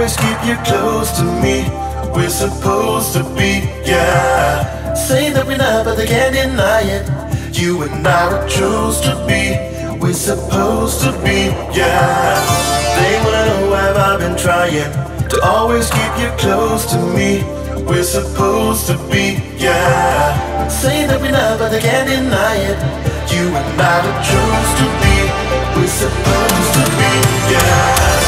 always keep you close to me. We're supposed to be, yeah. Say that we're not, but they can't deny it. You and I were chose to be. We're supposed to be, yeah. They wanna know why I've been trying to always keep you close to me. We're supposed to be, yeah. Say that we're not, but they can't deny it. You and I were chose to be. We're supposed to be, yeah.